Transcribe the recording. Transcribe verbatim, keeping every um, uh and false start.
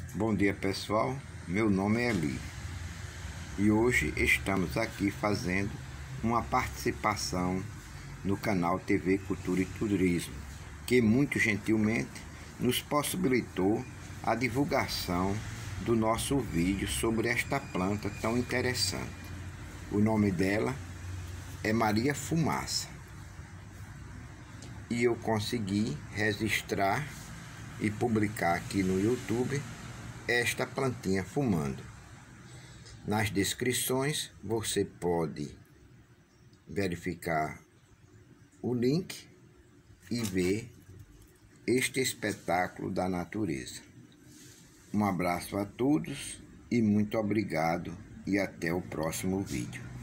Bom dia pessoal, meu nome é Eli e hoje estamos aqui fazendo uma participação no canal T V Cultura e Turismo, que muito gentilmente nos possibilitou a divulgação do nosso vídeo sobre esta planta tão interessante. O nome dela é Maria Fumaça e eu consegui registrar e publicar aqui no YouTube esta plantinha fumando. Nas descrições você pode verificar o link e ver este espetáculo da natureza. Um abraço a todos e muito obrigado e até o próximo vídeo.